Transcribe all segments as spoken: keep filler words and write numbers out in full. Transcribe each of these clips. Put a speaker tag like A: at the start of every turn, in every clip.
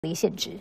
A: 离现职。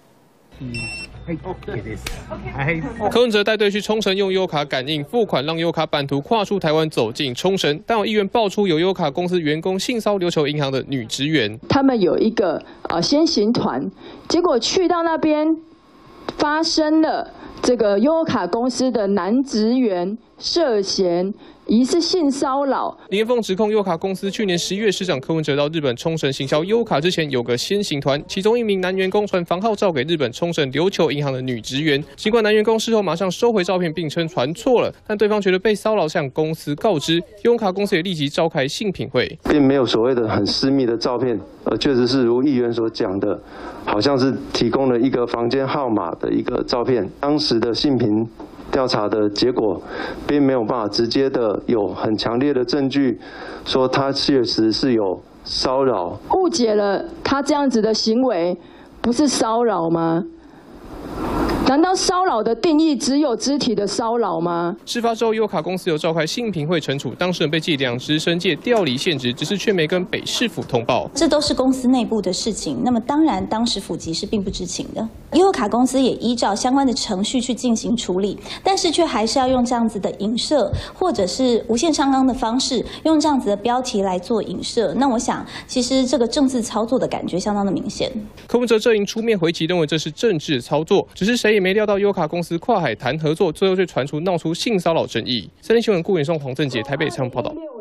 B: 柯文哲带队去冲绳用优卡感应付款，让优卡版图跨出台湾走进冲绳。但有议员爆出有优卡公司员工性骚琉球银行的女职员，
C: 他们有一个呃先行团，结果去到那边发生了这个优卡公司的男职员涉嫌疑似性骚扰。
B: 林延凤指控优卡公司去年十一月，市长柯文哲到日本冲绳行销优卡之前，有个先行团，其中一名男员工传房号照给日本冲绳琉球银行的女职员。尽管男员工事后马上收回照片，并称传错了，但对方觉得被骚扰，向公司告知，优卡公司也立即召开性品会，
D: 并没有所谓的很私密的照片，呃，确实是如议员所讲的，好像是提供了一个房间号码的一个照片，当时的性平 调查的结果，并没有办法直接的有很强烈的证据，说他确实是有骚扰，
C: 误解了他这样子的行为，不是骚扰吗？ 难道骚扰的定义只有肢体的骚扰吗？
B: 事发之后，优卡公司有召开性平会惩处当事人，被记两职申诫调离现职，只是却没跟北市府通报。
E: 这都是公司内部的事情，那么当然，当时府级是并不知情的。优卡公司也依照相关的程序去进行处理，但是却还是要用这样子的影射，或者是无限上纲的方式，用这样子的标题来做影射。那我想，其实这个政治操作的感觉相当的明显。
B: 柯文哲阵营出面回击，认为这是政治操作，只是谁也没料到优卡公司跨海谈合作，最后却传出闹出性骚扰争议。三立新闻顾远松、黄正杰台北采访报道。